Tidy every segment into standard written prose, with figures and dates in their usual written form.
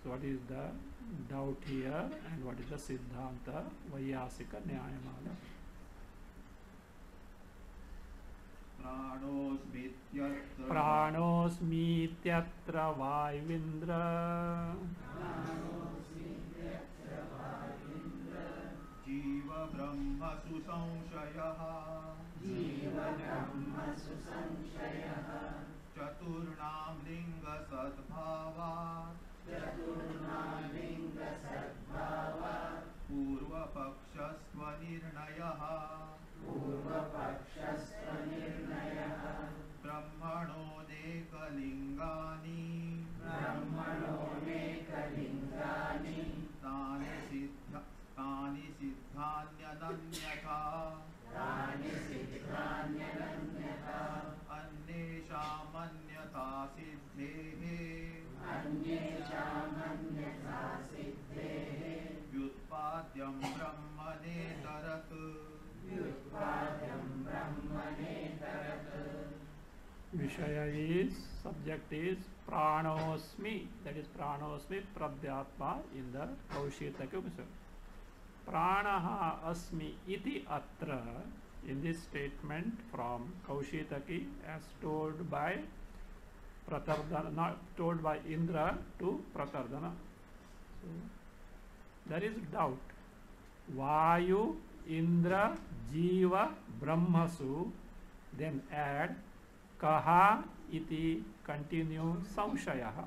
So what is the doubt here and what is the Siddhanta Vaiyasika Nyayamala? Pranosmityatra Vaivindra Jiva Brahma Susamshayaha Chaturnam Linga Sadbhava Purva Pakshasva Nirnayaha Brahmano Nekalingani Tani Siddhanyananyatha Annesham Siddhehe Vyutpadyam Brahmanedarat Vishaya is, subject is Pranosmi, that is Pranosmi Pradhyatma in the Kaushitaki Upanishad. Pranaha asmi iti atra, in this statement from Kaushitaki as told by Pratardhana, not told by Indra to Pratardhana. So, there is doubt. Vayu, Indra, Jiva, Brahmasu, then add Kaha iti, continue Samshayaha.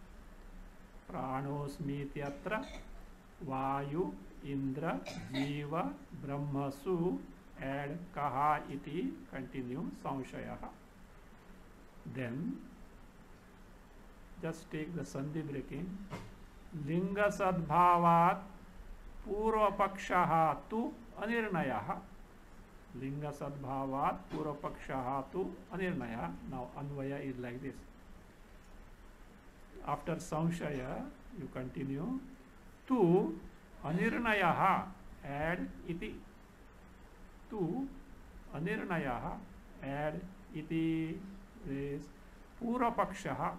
Pranosmi iti atra, Vayu, Indra, Jiva, Brahmasu, add Kaha iti, continue Samshayaha. Then just take the Sandhi breaking. Linga Sadbhavat Purva Pakshaha tu Anirnayaha. Linga Sadbhavat Purva Pakshaha tu Anirnaya. Now Anvaya is like this. After Samshaya, you continue. Tu Anirnayaha, add iti. Tu Anirnayaha, add iti is Purva Pakshaha.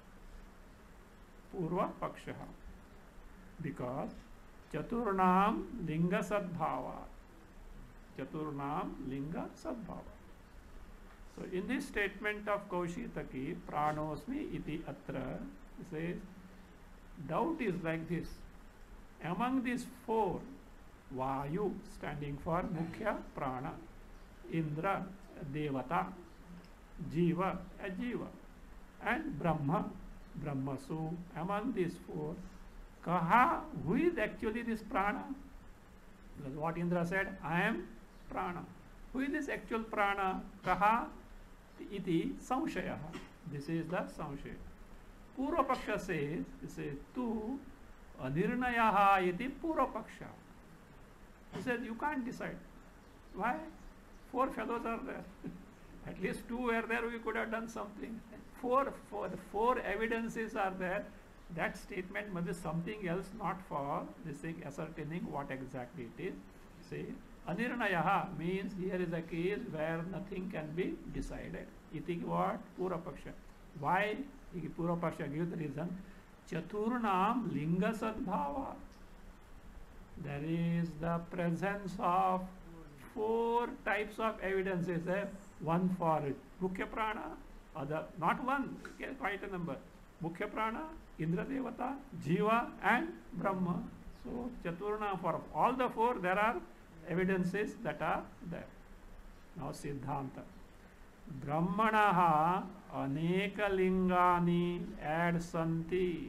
Purva Pakshaha. Because Chaturnam Linga Sadbhava. Chaturnam Linga Sadbhava. So in this statement of Kaushitaki, Pranosmi iti atra, it says, doubt is like this. Among these four, Vayu standing for Mukhya Prana, Indra Devata, Jiva a Jiva, and Brahma, Brahmasu, among these four, Kaha, who is actually this Prana? Because what Indra said, I am Prana. Who is this actual Prana? Kaha iti Samshaya. This is the Samshaya. Purva Paksha says, it says, Tu Anirnayaha iti Purva Paksha. He said, you can't decide. Why? Four fellows are there. At least two were there, we could have done something. Four evidences are there. That statement must be something else, not for this thing ascertaining what exactly it is. Say, Anirnayaha means here is a case where nothing can be decided. Iti what? Purva Paksha. Why? Purva Paksha gives the reason. Chaturnam Linga Sadbhava. There is the presence of four types of evidences. One for Mukhya Prana, other, not one, quite a number. Mukhya Prana, Indra Devata, Jiva and Brahma. So Chaturna, for all the four there are evidences that are there. Now Siddhanta. Brahmanaha aneka lingani ad santi.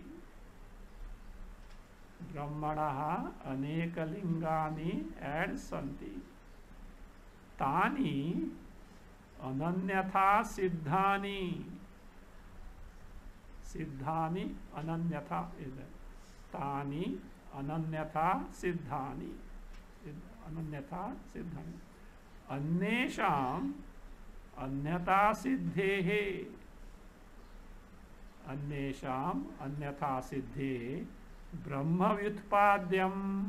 Brahmanaha aneka lingani ad santi. Tani ananyatha siddhani. Siddhani ananyatha is there. Tani ananyatha siddhani. Ananyatha siddhani. Annesham anyatha siddhehe. Annesham anyatha siddhe. Brahma vyutpadyam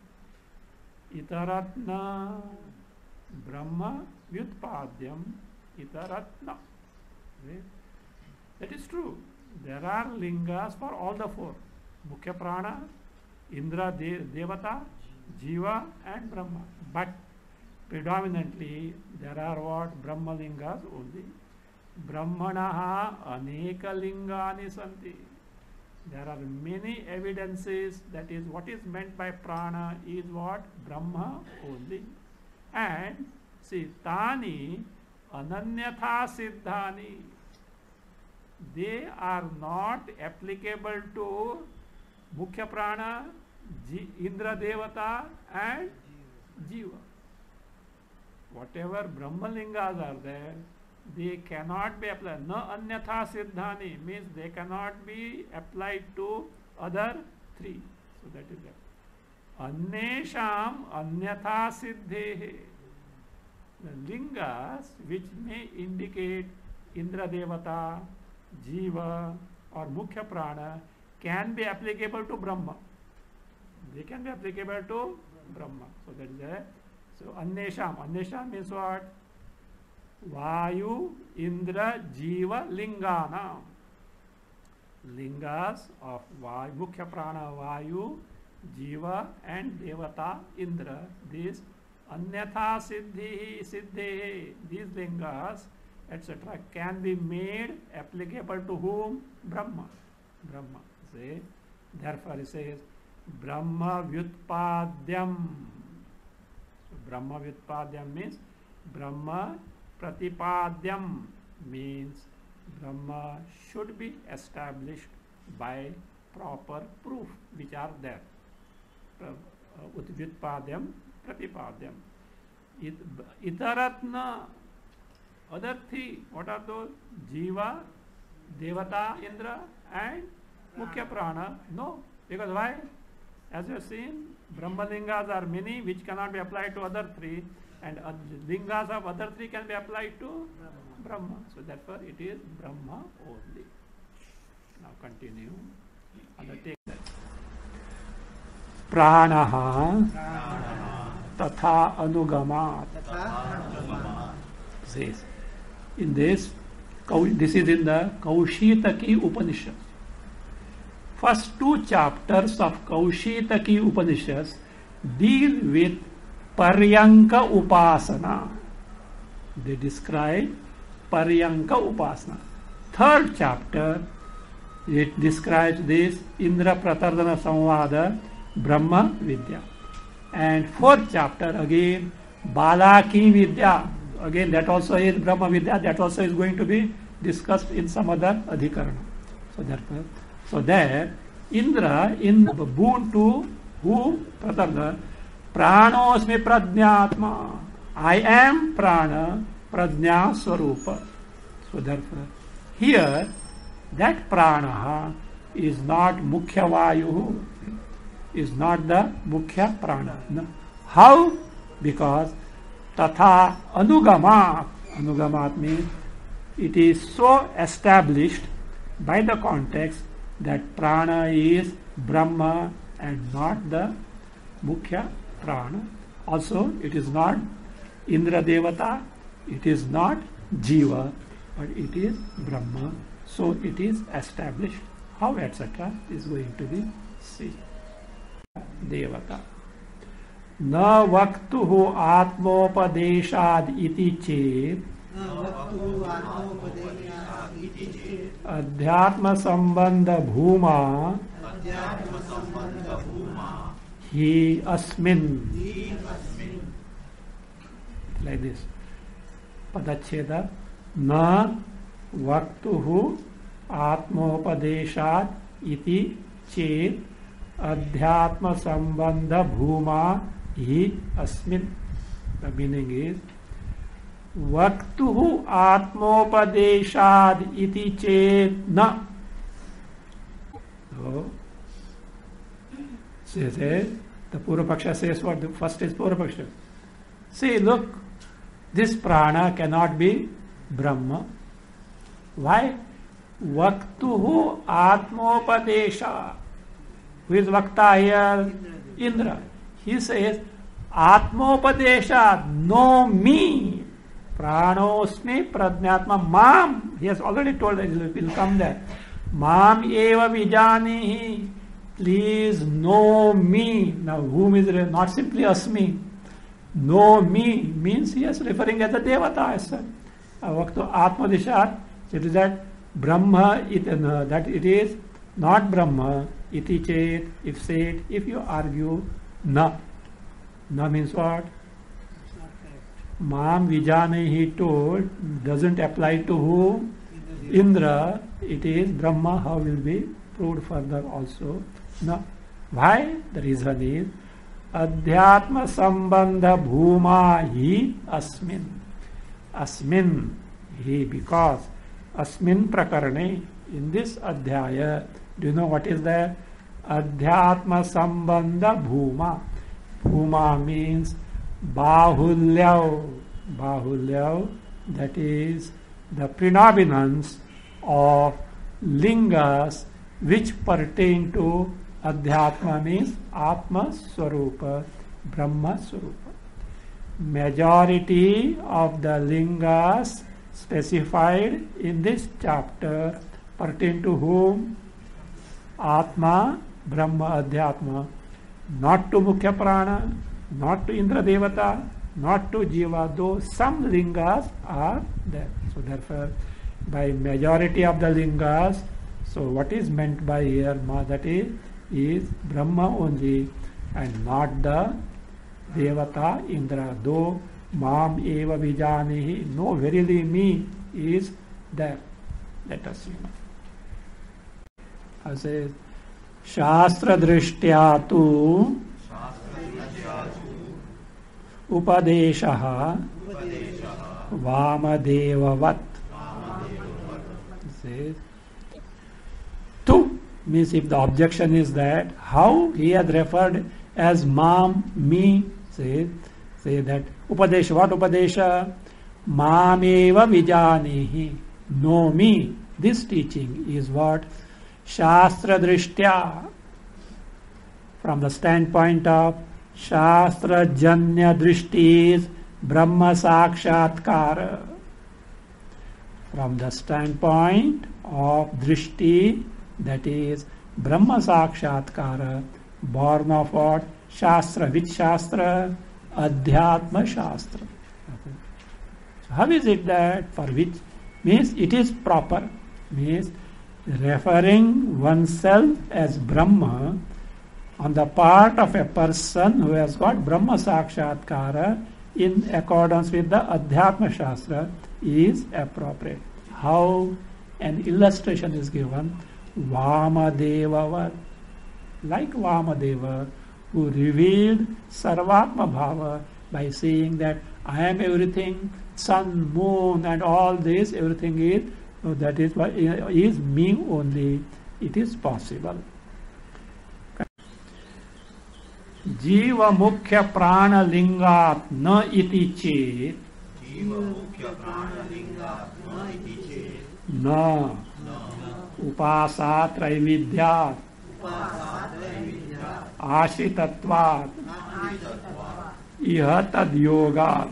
itaratna. Brahma vyutpadyam itaratna. That is true. There are lingas for all the four. Mukhya prana, Indra, Devata, Jiva and Brahma. But predominantly there are what? Brahmalingas only. Brahmanaha aneka lingani santi. There are many evidences that is what is meant by prana is what? Brahma only. And see, tani ananyatha siddhani. They are not applicable to Mukhya Prana, Indra Devata and Jiva. Whatever Brahmalingas are there, they cannot be applied. Na anyatha siddhani means they cannot be applied to other three. So that is that. Annesham anyatha siddhehe. The lingas which may indicate Indra Devata, Jiva or Mukhya Prana can be applicable to Brahma. They can be applicable to Brahma. So that is it. So Annesham. Annesham means what? Vayu, Indra, Jiva, Lingana. Lingas of Vayu, Mukhya Prana, Vayu, Jiva and Devata, Indra. These Anyatha Siddhi, these lingas, etc. can be made applicable to whom? Brahma. Brahma. Say, therefore he says, Brahma Vyutpadyam. So Brahma Vyutpadyam means Brahma Pratipadyam means Brahma should be established by proper proof which are there. Vyutpadyam, Pratipadyam. Itaratna, other three, what are those? Jiva, Devata, Indra and Mukhya Prana. No, because why? As you have seen, Brahmalingas are many which cannot be applied to other three, and lingas of other three can be applied to Brahma. So therefore it is Brahma only. Now continue. Undertake that. Pranaha tatha anugamat. Says in this is in the Kaushitaki Upanishad. First two chapters of Kaushitaki Upanishads deal with Paryanka Upasana. They describe Paryanka Upasana. Third chapter, it describes this Indra Pratardana Samvada Brahma Vidya. And fourth chapter again, Balaki Vidya. Again, that also is Brahma Vidya. That also is going to be discussed in some other adhikarana. So therefore, so there, Indra in boon to who? Pratarda. Pranosmi Prajnatma. I am Prana Prajna Swarupa. So therefore, here that Prana is not Mukhya Vayu, is not the Mukhya Prana. No. How? Because Tatha Anugamat. Anugamat means it is so established by the context that Prana is Brahma and not the Mukhya Prana. Also, it is not Indra Devata, it is not Jiva, but it is Brahma. So it is established. How, etc. is going to be seen. Devata. Na vaktuhu atmopadeshad iti chet adhyatma sambandha bhuma hi asmin. Like this. Padacheda. Na vaktuhu atmopadeshad iti chet adhyatma sambandha bhuma hi asmin. The meaning is vaktuhu atmopadeshad iti chet na. So, says the Purvapaksha says what? The first is Purvapaksha. See, look, this prana cannot be Brahma. Why? Vaktuhu atmopadesha. Who is Vakta here? Indra. He says, Atmopadesha, know me. Pranosmi Prajnatma, Mam. He has already told us, it will come there. Mam eva vijanihi. please know me. Now, whom is not simply asmi. Know me means he is referring as a devata as such. Vaktu atmadishat, it is that Brahma, that it is not Brahma, iti chet, if said, if you argue, na. Na means what? Mam vijane, he told, doesn't apply to whom? Indra. It is Brahma, how will be proved further also. No. Why? The reason is Adhyatma Sambandha Bhuma hi Asmin. Asmin hi, because Asmin Prakarane, in this Adhyaya, do you know what is that? Adhyatma Sambandha Bhuma. Bhuma means Bahulyav. Bahulyav, that is the predominance of lingas which pertain to Adhyatma means Atma Swarupa, Brahma Swarupa. Majority of the lingas specified in this chapter pertain to whom? Atma, Brahma, Adhyatma. Not to Mukhya Prana, not to Indra Devata, not to Jiva, though some lingas are there. So therefore, by majority of the lingas, so what is meant by here, that is Brahma only and not the Devata, Indra. Though Mam eva vijanihi, no, verily me is there. Let us see. I say, Shastra Drishtya tu Upadeshaha Vamadevavat. Says, tu means if the objection is that how he had referred as mam, me, say that Upadesha, what Upadesha? Mameva vijanihi, know me. This teaching is what? Shastra Drishtya, from the standpoint of Shastra Janya Drishti is Brahma Sakshatkara. From the standpoint of Drishti, that is Brahma Sakshatkara, born of what? Shastra. Which Shastra? Adhyatma Shastra. So how is it that for which? Means it is proper. Means referring oneself as Brahma on the part of a person who has got Brahma Sakshatkara in accordance with the Adhyatma Shastra is appropriate. How? An illustration is given. Vamadeva, like Vamadeva, who revealed Sarvatma Bhava by saying that I am everything, sun, moon and all this, everything is, so that is what is me only. It is possible. Jiva Mukhya Prana Lingat na iti chet. Na upasa traividyat ashitatvat iha tad yogat.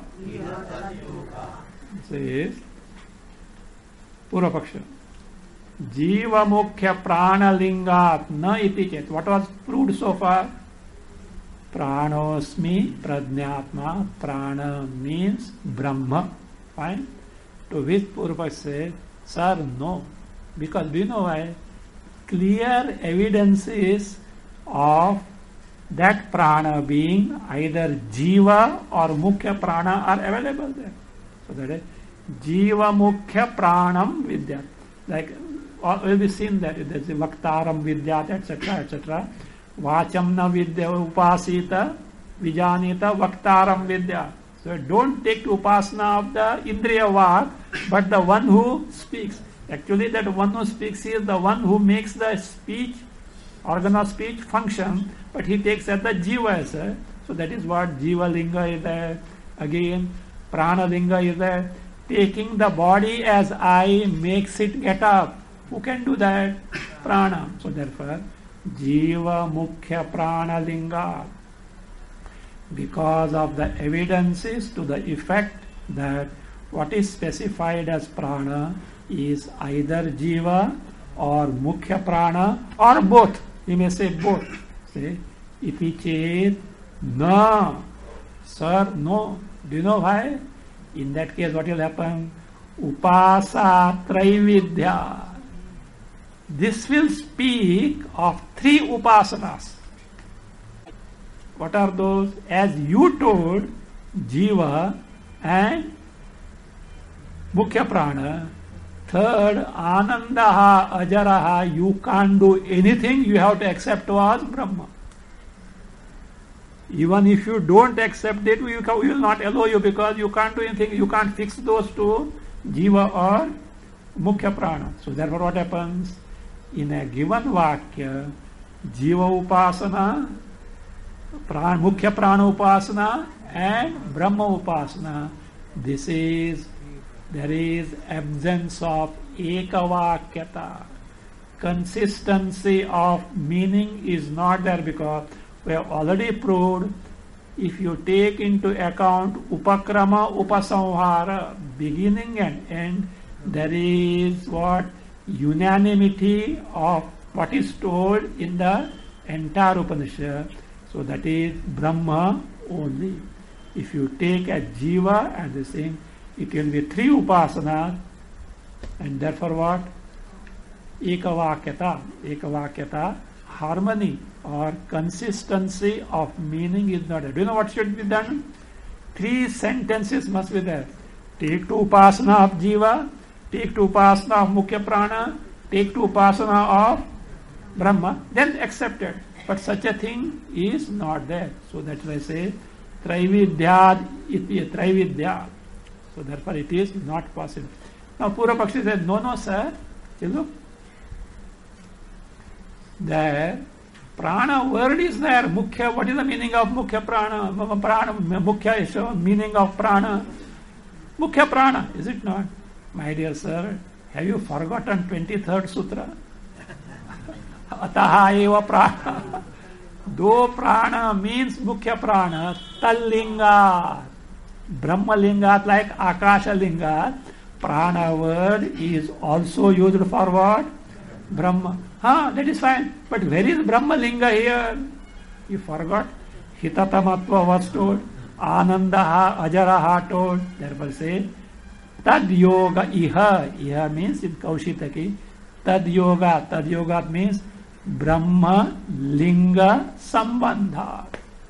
Says Purva Paksha. Jiva Mukhya Prana Lingat na iti chet. What was proved so far? Pranosmi Pradnyatma. Prana means Brahma. Fine. To which Purva says, sir, no. Because we know why. Clear evidences of that prana being either Jiva or Mukhya Prana are available there. So that is Jiva Mukhya Pranam Vidyat. Like will be seen that there is Vaktaram Vidyat, etc., etc. Vachamna Vidya Upasita Vijanita Vaktaram Vidya. So don't take upasana of the Indriya Vak, but the one who speaks. Actually, that one who speaks is the one who makes the speech, organ of speech function, but he takes at the Jiva as a. So that is what Jiva Linga is there. Again, Prana Linga is there. Taking the body as I makes it get up. Who can do that? Prana. So therefore, Jiva Mukhya Prana Linga. Because of the evidences to the effect that what is specified as prana is either Jiva or Mukhya Prana or both. You may say both. Say, iti chet, no. Sir, no. Do you know why? In that case, what will happen? Upasa Traividya. This will speak of three upasanas. What are those? As you told, Jiva and Mukhya Prana. Third, Anandaha, Ajaraha, you can't do anything, you have to accept as Brahma. Even if you don't accept it, we will not allow you because you can't do anything, you can't fix those two, Jiva or Mukhya Prana. So therefore what happens? In a given Vakya, Jiva Upasana, Mukhya Prana Upasana and Brahma Upasana, there is absence of ekavakyata. Consistency of meaning is not there because we have already proved if you take into account upakrama, upasamhara, beginning and end, there is what? Unanimity of what is told in the entire Upanishad. So that is Brahma only. If you take a Jiva and the same, it will be three upasanas and therefore what? Ekavakyata, harmony or consistency of meaning is not there. Do you know what should be done? Three sentences must be there. Take two upasana of Jiva, take two upasana of Mukhya Prana, take two upasana of Brahma, then accepted. But such a thing is not there. So that's why I say Traividya iti Traividya. So therefore it is not possible. Now Purva Pakshi said, no sir, you look. There, prana word is there. Mukhya, what is the meaning of Mukhya Prana? Mukhya is the meaning of prana. Mukhya Prana, is it not? My dear sir, have you forgotten 23rd Sutra? Ataha eva prana. Though prana means Mukhya Prana, Tallinga, Brahmalinga like Akasha Linga, prana word is also used for what? Brahma. That is fine. But where is Brahmalinga here? You forgot. Hitatamatva was told. Anandaha, Ajaraha told. Therefore say, Tad Yoga Iha. Iha means in Kaushitaki. Tad Yoga means Brahma Linga Sambandha.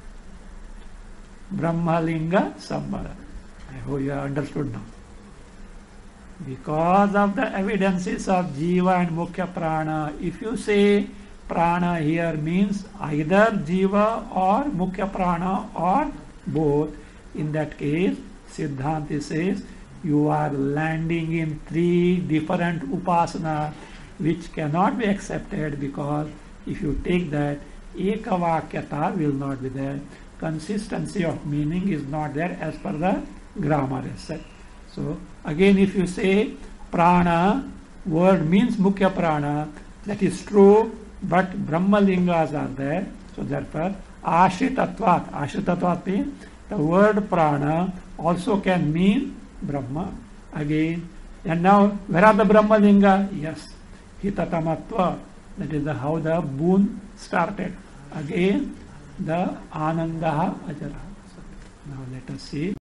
Brahma Linga Sambandha. I hope you have understood now. Because of the evidences of Jiva and Mukhya Prana, if you say Prana here means either Jiva or Mukhya Prana or both, in that case, Siddhanti says you are landing in three different upasana which cannot be accepted because if you take that, Ekavakyata will not be there. Consistency of meaning is not there as per the grammar as said. So again if you say prana word means Mukhya Prana, that is true, but Brahmalingas are there. So therefore Ashritatvat means the word prana also can mean Brahma again. And now where are the Brahmalinga? Yes, Hitatamatva, that is how the boon started. Again the Anandaha Ajara. Now let us see.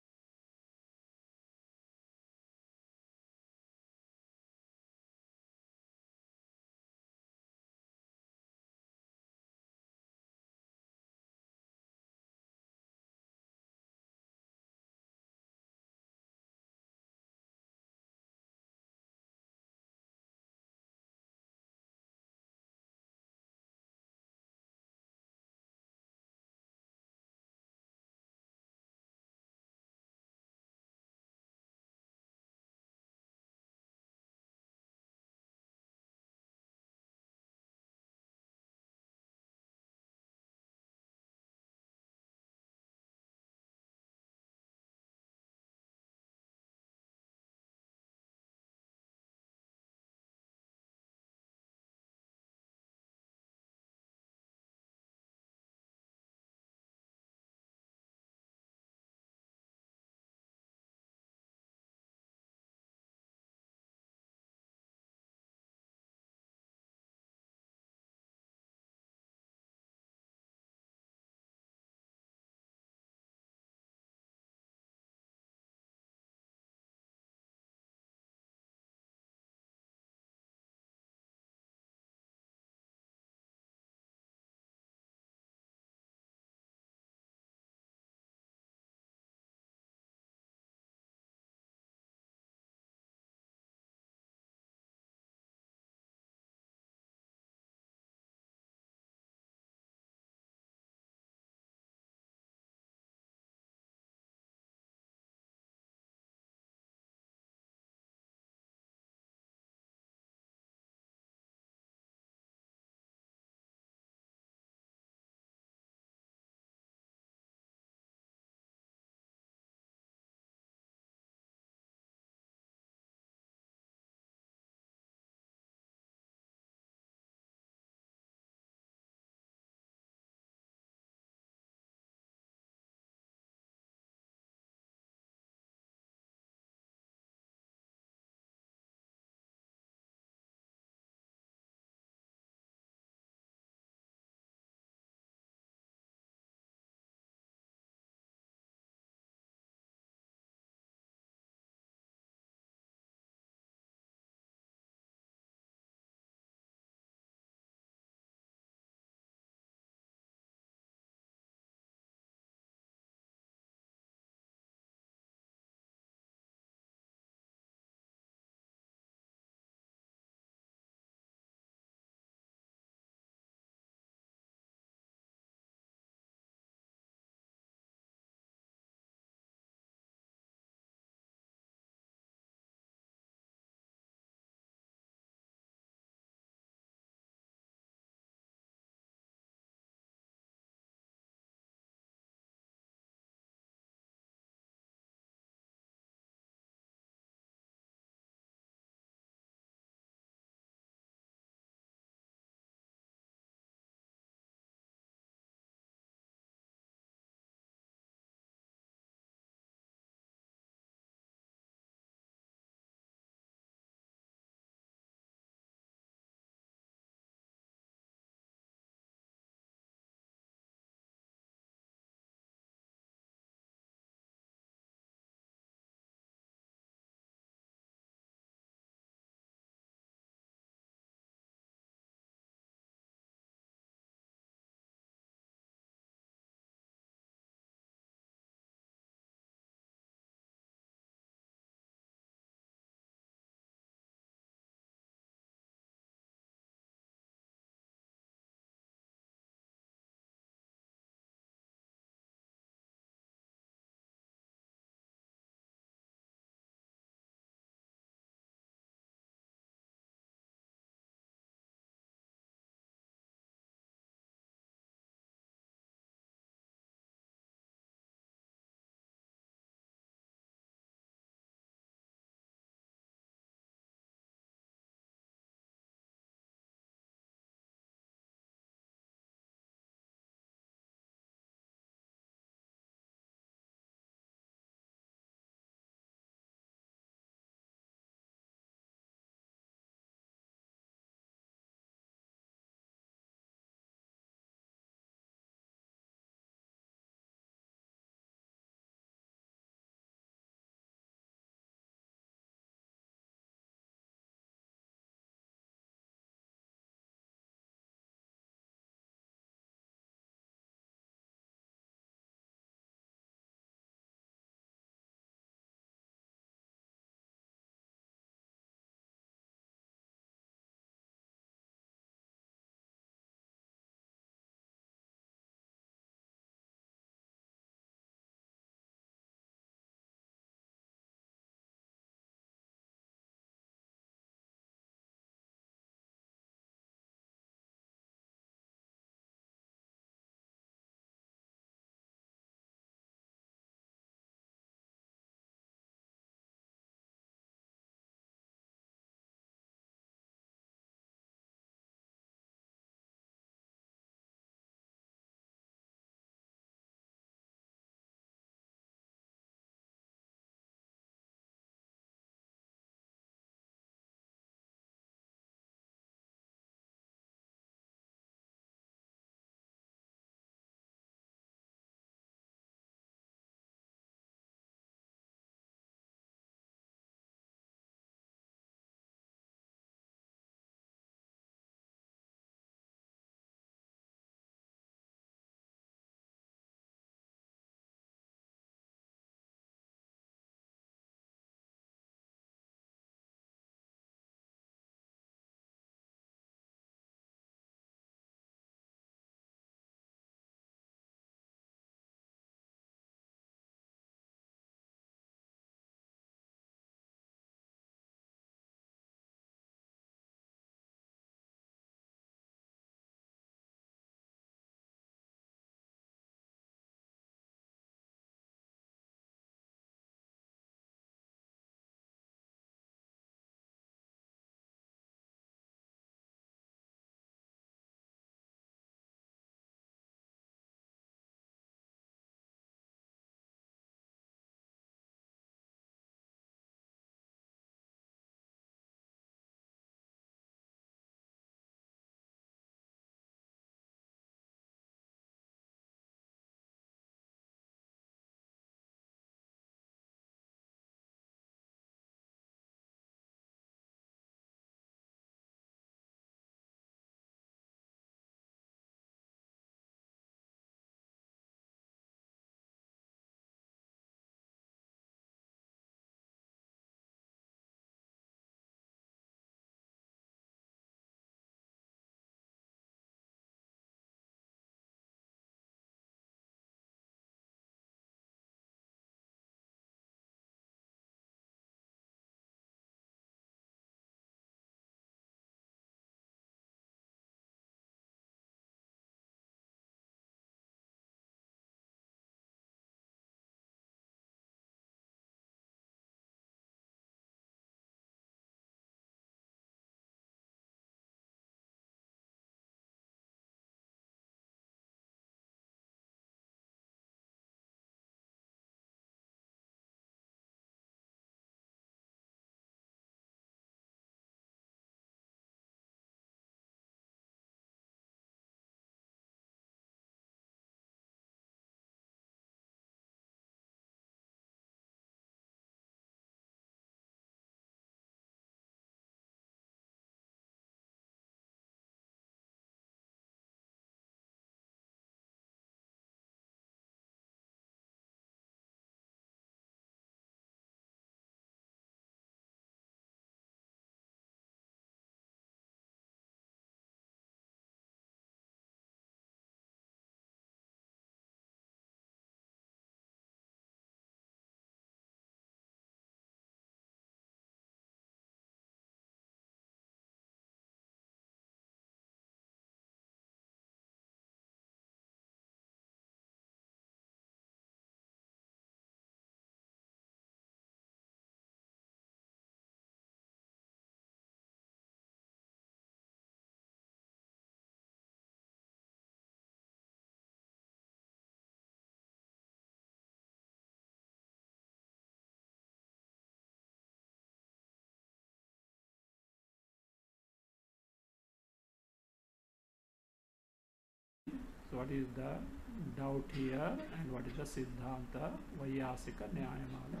So what is the doubt here and what is the Siddhanta Vaiyasika Nyayamala?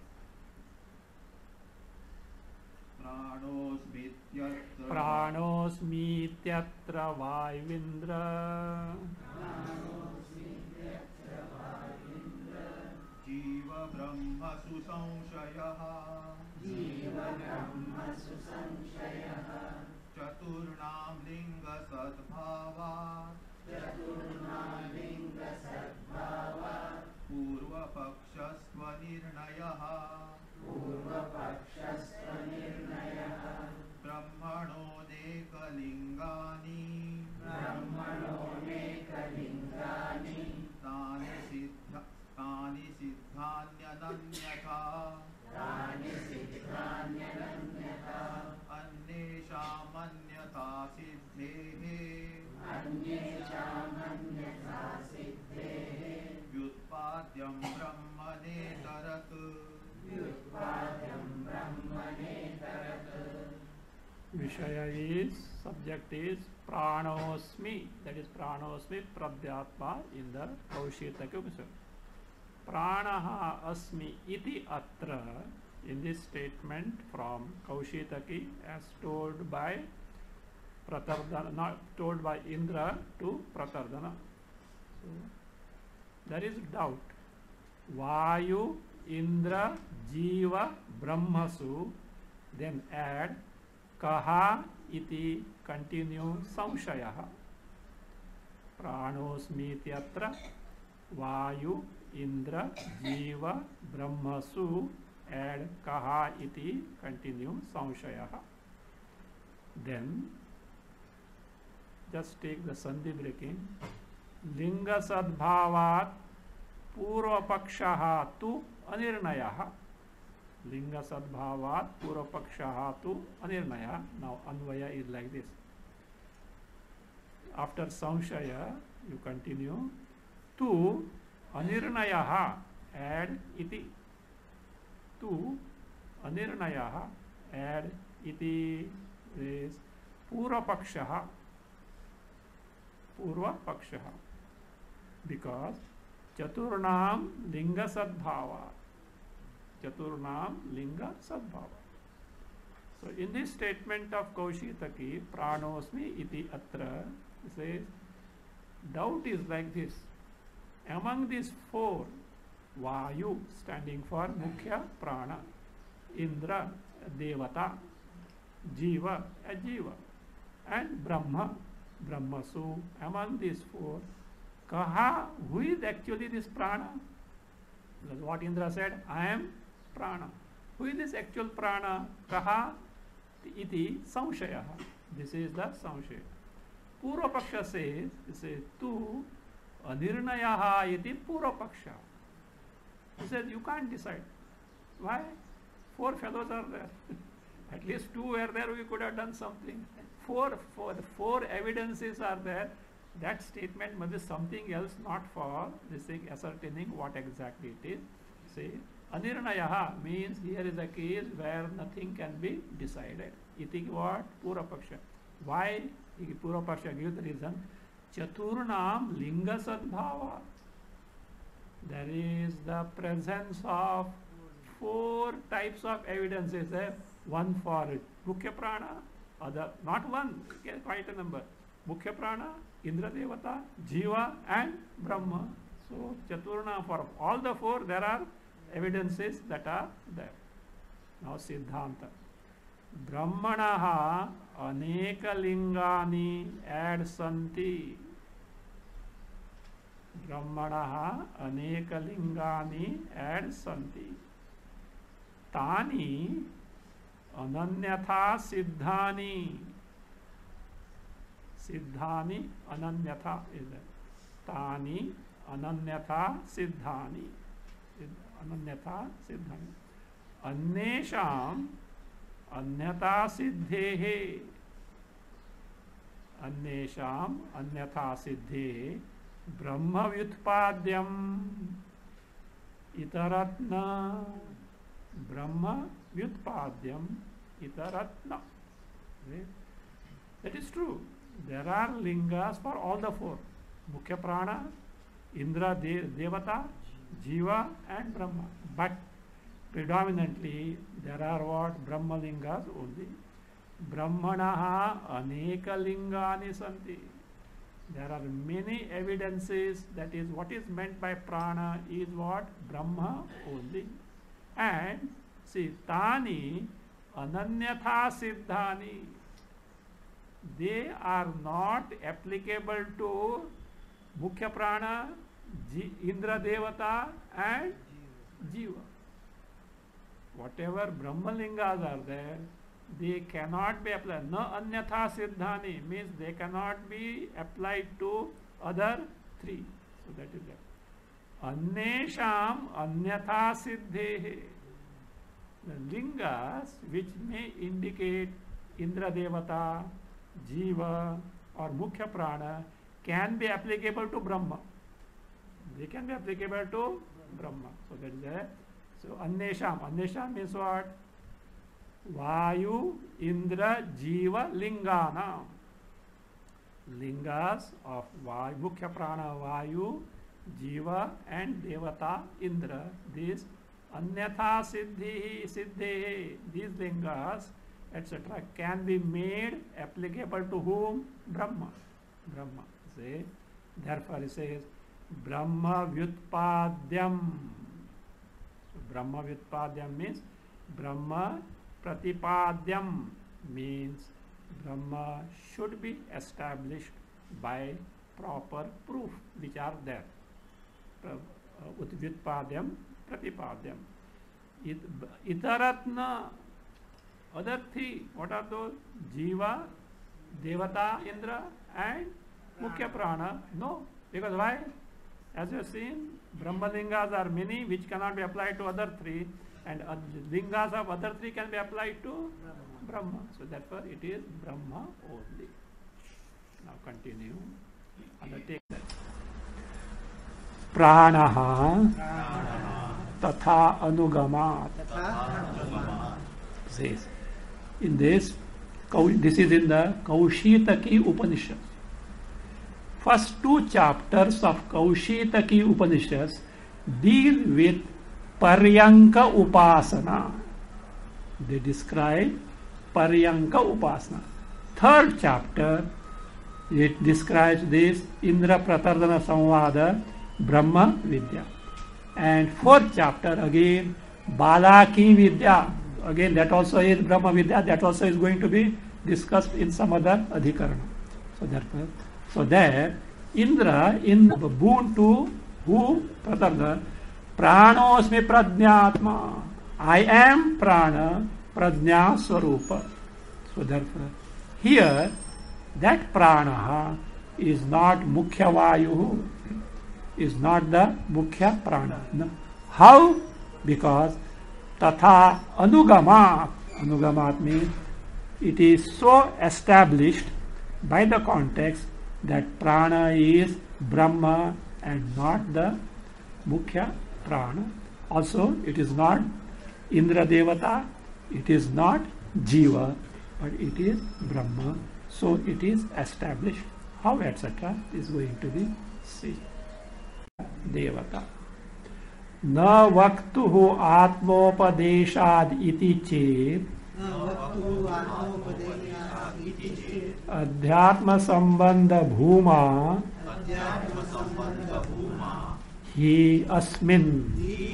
Pranosmityatra Vaivindra Jiva Brahma Susamshayah Chaturnam Linga Sadbhava Purva Pakshasva Nirnayah Brahmano Dekalingani Tani Siddhanyananyatha Annesham Siddhehe Vyutpadyam Brahmanedarat Vishaya is, subject is Pranosmi, that is Pranosmi Pradyatma in the Kaushitaki Upanishad. Pranaha asmi iti atra, in this statement from Kaushitaki as told by Pratardana, not told by Indra to Pratardana. So there is doubt. Vayu, Indra, Jiva, Brahmasu, then add Kaha iti, continue Samshayaha. Pranosmiti atra, Vayu, Indra, Jiva, Brahmasu, add Kaha iti, continue Samshayaha. Then just take the Sandhi breaking. Linga Sadbhavat Purva Pakshaha tu Anirnayaha. Linga Sadbhavat Purva Pakshaha tu Anirnaya. Now Anvaya is like this. After Samshaya, you continue. Tu Anirnayaha, add iti. Tu Anirnayaha, add iti is Purva Pakshaha. Purva Pakshaha. Because Chaturnam Linga Sadbhava. Chaturnam Linga Sadbhava. So in this statement of Kaushitaki, Pranosmi iti atra, it says, doubt is like this. Among these four, Vayu standing for Mukhya Prana, Indra, Devata, Jiva, a Jiva, and Brahma, Brahmasu, among these four, Kaha, who is actually this Prana? That's what Indra said, I am Prana. Who is this actual Prana? Kaha iti Samshaya. This is the Samshaya. Purva Paksha says, it says, Tu Anirnayaha iti Purva Paksha. He said, you can't decide. Why? Four fellows are there. At least two were there, we could have done something. Four evidences are there. That statement must be something else, not for this thing ascertaining what exactly it is. Say, Anirnayaha means here is a case where nothing can be decided. Iti what? Purva Paksha. Why? Purva Paksha gives the reason. Chaturnam Linga Sadbhava. There is the presence of four types of evidences there. One for Mukhya Prana, other, not one, quite a number. Mukhya Prana, Indra Devata, Jiva and Brahma. So Chaturna, for all the four there are evidences that are there. Now Siddhanta. Brahmanaha aneka lingani ad santi. Brahmanaha aneka lingani ad santi. Tani ananyatha siddhani. Siddhani ananyatha is there. Tani ananyatha siddhani. Ananyatha siddhani. Annesham anyatha siddhehe. Annesham anyatha siddhehe. Brahma vyutpadyam itaratna. Brahma vyutpadyam itaratna. That is true. There are lingas for all the four. Mukhya prana, Indra, Devata, Jiva and Brahma. But predominantly there are what? Brahmalingas only. Brahmanaha aneka lingani santi. There are many evidences that is what is meant by prana is what? Brahma only. And see, tani ananyatha siddhani. They are not applicable to Mukhya Prana, Indra Devata and Jiva. Whatever Brahmalingas are there, they cannot be applied. Na anyatha siddhani means they cannot be applied to other three. So that is that. Annesham anyatha siddhehe. The lingas which may indicate Indra Devata, Jiva or Mukhya Prana can be applicable to Brahma. They can be applicable to Brahma. So that is there. So Annesham. Annesham means what? Vayu, Indra, Jiva, Lingana. Lingas of Vayu, Mukhya Prana, Vayu, Jiva and Devata, Indra. These Anyatha Siddhi, these lingas, etc. can be made applicable to whom? Brahma. Brahma. Say, therefore it says, Brahma Vyutpadyam. So Brahma Vyutpadyam means Brahma Pratipadyam means Brahma should be established by proper proof which are there. Vyutpadyam, Pratipadyam. Itaratna, other three, what are those? Jiva, Devata, Indra and Mukhya Prana. No, because why? As you have seen, Brahmalingas are many which cannot be applied to other three, and lingas of other three can be applied to Brahma. So therefore it is Brahma only. Now continue. Undertake that. Pranaha tatha anugamat. Says in this is in the Kaushitaki Upanishad. First two chapters of Kaushitaki Upanishads deal with Paryanka Upasana. They describe Paryanka Upasana. Third chapter, it describes this Indra Pratardana Samvada Brahma Vidya. And fourth chapter again, Balaki Vidya. Again, that also is Brahma Vidya. That also is going to be discussed in some other adhikarana. So therefore, so there, Indra in boon to who? Pratarda. Pranosmi Prajnatma. I am Prana Prajna Swarupa. So therefore, here that Prana is not Mukhya Vayu, is not the Mukhya Prana. No. How? Because Tatha Anugamat. Anugamat means it is so established by the context that Prana is Brahma and not the Mukhya Prana. Also, it is not Indra Devata, it is not Jiva, but it is Brahma. So it is established. How, etc. is going to be seen. Devata. Na vaktuhu atmopadeshad iti chet adhyatma sambandha bhuma hi asmin.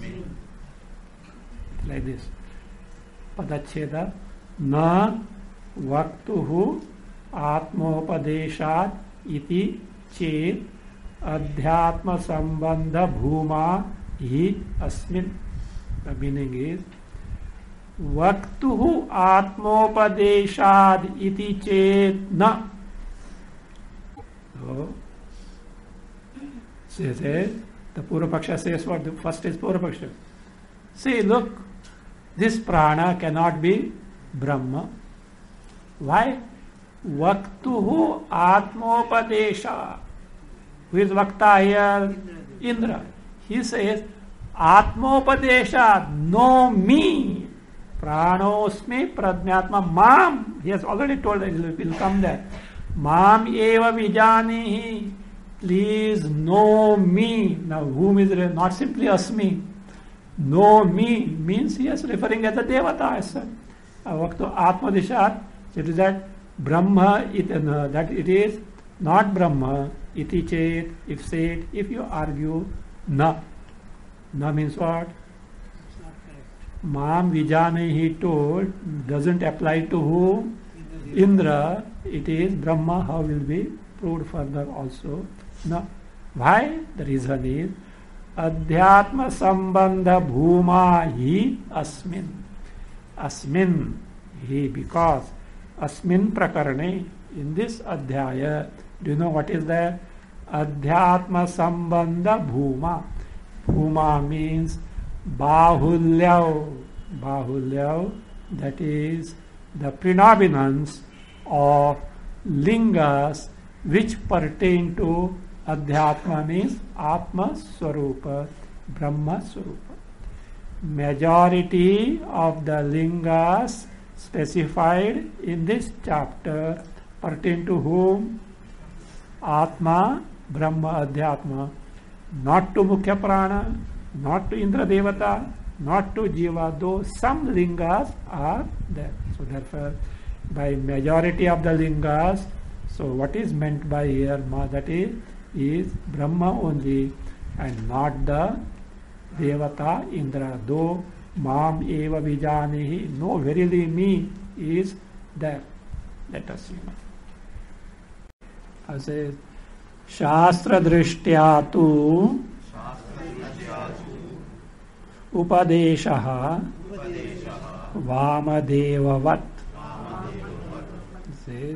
Like this. Padacheda. Na vaktuhu atmopadeshad iti chet adhyatma sambandha bhuma hi asmin. The meaning is vaktuhu atmopadeshad iti chet na. So, says the Purvapaksha says what? The first is Purvapaksha. See, look, this prana cannot be Brahma. Why? Vaktuhu atmopadesha. Who is Vakta here? Indra. He says, Atmopadesha, know me. Pranosmi Prajnatma, Mam. He has already told that it will come there. Mam eva vijanihi. please know me. Now, whom is not simply asmi. Know me means he is referring as a devata as such. Vaktu atmadishat, it is that Brahma, that it is not Brahma, iti chet, if said, if you argue, na. Na means what? Mam vijane, he told, doesn't apply to whom? Indra. It is Brahma, how will be proved further also. No. Why? The reason is Adhyatma Sambandha Bhuma hi Asmin. Asmin hi, because Asmin Prakarane, in this Adhyaya, do you know what is that? Adhyatma Sambandha Bhuma. Bhuma means Bahulyav. Bahulyav, that is the predominance of lingas which pertain to Adhyatma means Atma Swarupa, Brahma Swarupa. Majority of the lingas specified in this chapter pertain to whom? Atma, Brahma, Adhyatma. Not to Mukhya Prana, not to Indra Devata, not to Jiva, though some lingas are there. So therefore, by majority of the lingas, so what is meant by here, that is Brahma only and not the Devata, Indra. Though Mam eva vijanihi, no, verily me is there. Let us see. I say, Shastra Drishtya tu Upadeshaha Vamadevavat. Says,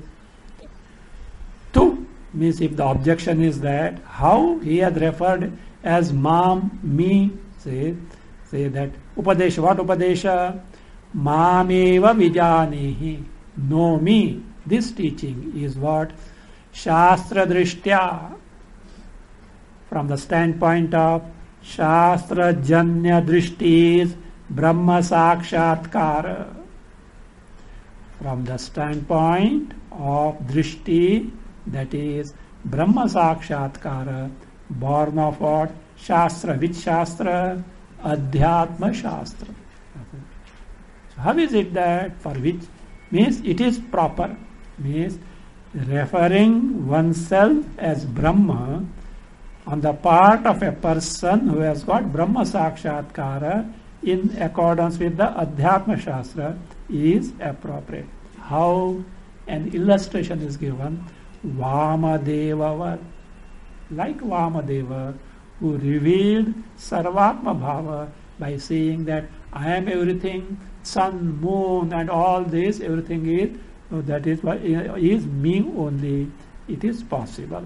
tu means if the objection is that how he had referred as Mam, me, say that Upadesha, what Upadesha? Mameva vijanihi, know me. This teaching is what? Shastra Drishtya, from the standpoint of Shastra Janya Drishti is Brahma Sakshatkara. From the standpoint of Drishti, that is Brahma Sakshatkara, born of what? Shastra. Which Shastra? Adhyatma Shastra. So how is it that for which? Means it is proper. Means referring oneself as Brahma on the part of a person who has got Brahma Sakshatkara in accordance with the Adhyatma Shastra is appropriate. How? An illustration is given. Vamadeva, like Vamadeva, who revealed Sarvatma Bhava by saying that I am everything, sun, moon and all this, everything is, so that is what is me only. It is possible.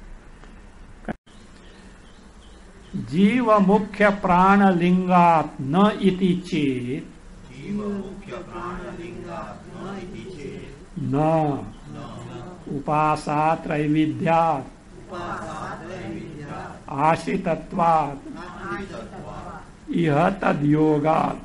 Jiva Mukhya Prana Lingat na iti chet. Na upasat traividyat ashritatvat iha tad yogat.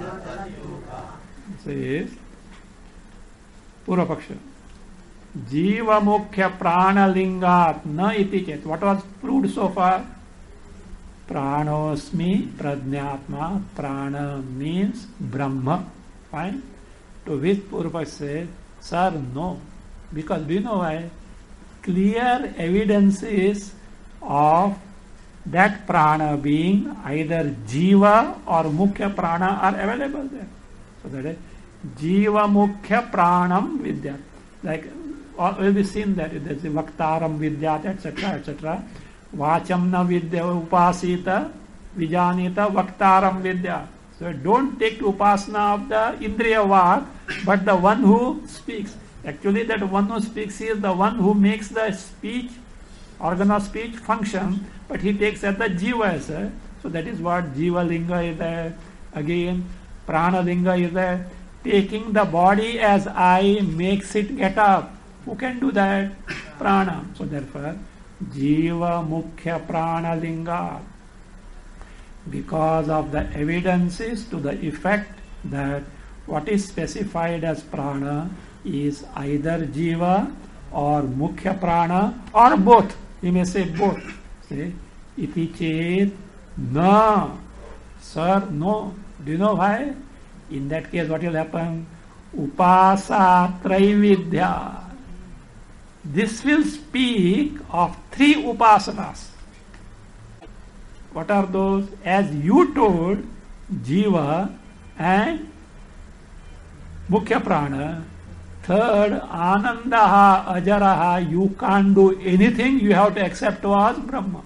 Says Purva Paksha. Jiva Mukhya Prana Lingat na iti chet. What was proved so far? Pranosmi Pradnyatma. Prana means Brahma. Fine. To which Purva says, sir, no. Because do you know why? Clear evidences of that prana being either Jiva or Mukhya Prana are available there. So that is Jiva Mukhya Pranam Vidyat. Like will be seen that it is Vaktaram Vidyat, etc., etc. Vachamna Vidya Upasita Vijanita Vaktaram Vidya. So don't take upasana of the Indriya Vak, but the one who speaks. Actually, that one who speaks is the one who makes the speech, organ of speech function, but he takes at the Jiva as a. So that is what Jiva Linga is there. Again, Prana Linga is there. Taking the body as I makes it get up. Who can do that? Prana. So therefore, Jiva Mukhya Prana Linga. Because of the evidences to the effect that what is specified as prana is either Jiva or Mukhya Prana or both. He may say both. Say, iti chet, no. Sir, no. Do you know why? In that case, what will happen? Upasa Traividya. This will speak of 3 upasanas. What are those? As you told, Jiva and Mukhya Prana. Third, Anandaha, Ajaraha, you can't do anything, you have to accept as Brahma.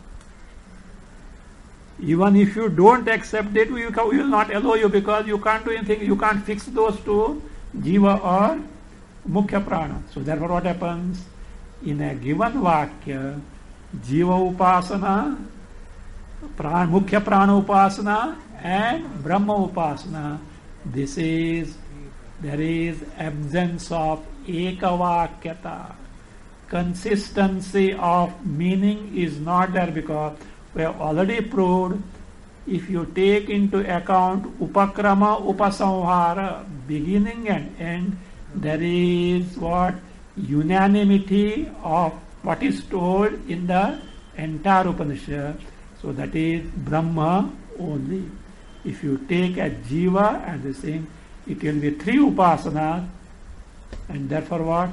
Even if you don't accept it, we will not allow you because you can't do anything, you can't fix those two, Jiva or Mukhya Prana. So therefore what happens? In a given Vakya, Jiva Upasana, Mukhya Prana Upasana and Brahma Upasana, there is absence of ekavakyata. Consistency of meaning is not there because we have already proved if you take into account upakrama, upasamhara, beginning and end, there is what? Unanimity of what is told in the entire Upanishad. So that is Brahma only. If you take a Jiva and the same, it will be 3 upasanas and therefore what?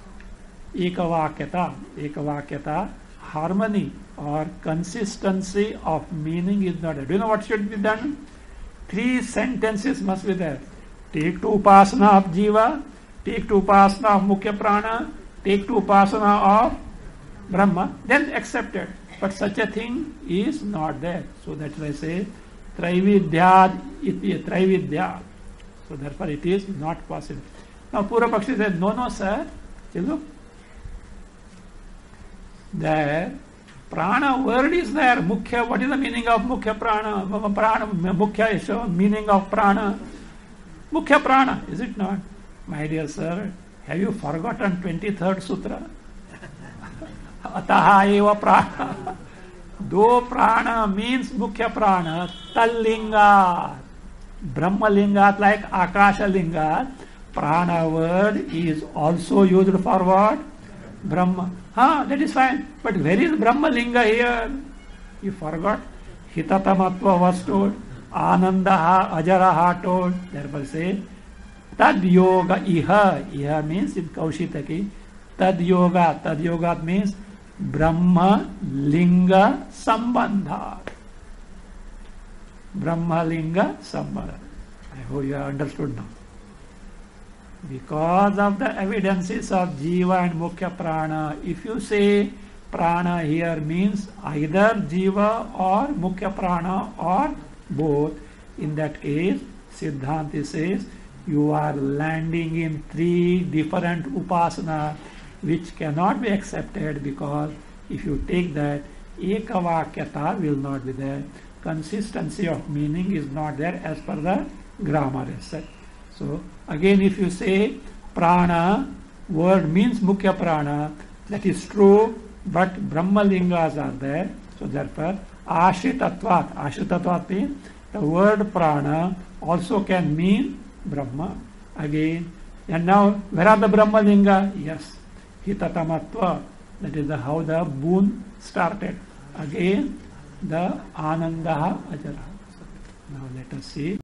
Ekavakyata, harmony or consistency of meaning is not there. Do you know what should be done? 3 sentences must be there. Take 2 upasana of Jiva, take 2 upasana of Mukhya Prana, take 2 upasana of Brahma, then accepted. But such a thing is not there. So that's why I say Traividya iti Traividya. So therefore it is not possible. Now Purva Pakshi said, no sir, look. There, prana word is there. Mukhya, what is the meaning of Mukhya Prana? Mukhya is meaning of prana. Mukhya Prana, is it not? My dear sir, have you forgotten 23rd Sutra? Ataha eva prana. Though prana means Mukhya Prana, Tallinga, Brahma Linga like Akasha Linga, prana word is also used for what? Brahma. That is fine. But where is Brahma Linga here? You forgot. Hitatamatva was told. Anandaha, Ajaraha told. Therefore say, Tad Yoga Iha. Iha means in Kaushitaki. Tad Yoga means Brahma Linga Sambandha. Brahma Linga Sambandha. I hope you have understood now. Because of the evidences of Jiva and Mukhya Prana, if you say prana here means either Jiva or Mukhya Prana or both, in that case, Siddhanti says you are landing in 3 different upasana which cannot be accepted because if you take that, ekavakyata will not be there. Consistency of meaning is not there as per the grammar as such. So again, if you say prana word means Mukhya Prana, that is true, but Brahma Lingas are there. So therefore, Ashitatvat means the word prana also can mean Brahma. Again, and now where are the Brahma Linga? Yes, Hitatamatva. That is how the boon started. Again, the Anandaha Ajara. Now let us see.